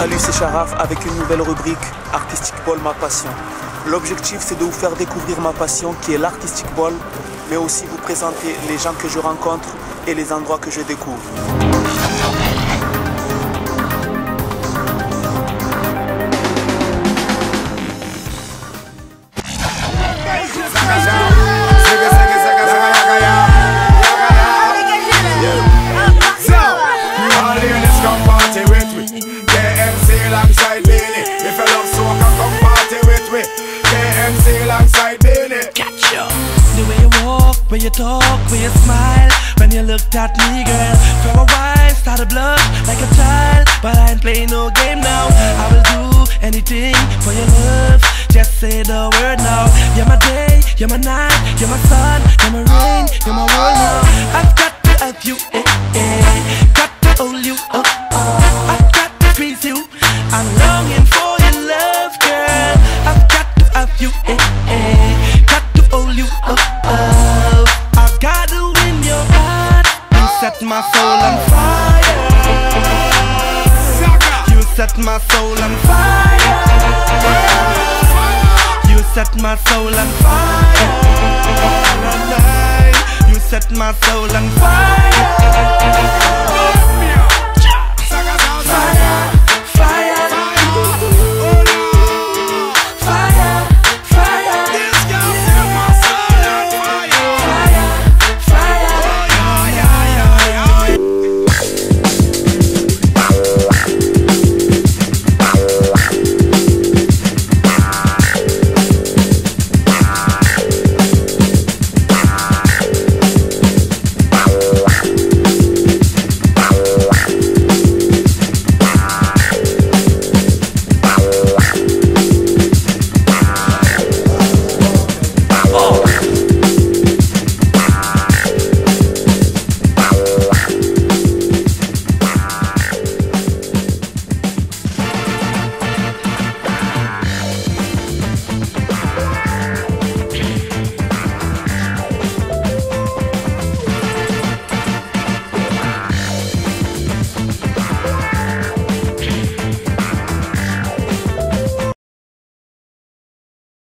Salut, c'est Sharaf avec une nouvelle rubrique Artistic Ball, ma passion. L'objectif, c'est de vous faire découvrir ma passion qui est l'artistic ball, mais aussi vous présenter les gens que je rencontre et les endroits que je découvre. When you talk, when you smile, when you looked at me, girl, for a while started blush like a child, but I ain't playing no game now. I will do anything for your love. Just say the word now. You're my day, you're my night, you're my sun, you're my rain, you're my world now. I've got to have you, got to hold you, I've got to please you. I'm longing for your love, girl. I've got to have you, got to hold you, I've got to win your heart. You set my soul on fire. You set my soul on fire. You set my soul on fire. You set my soul on fire. Fire.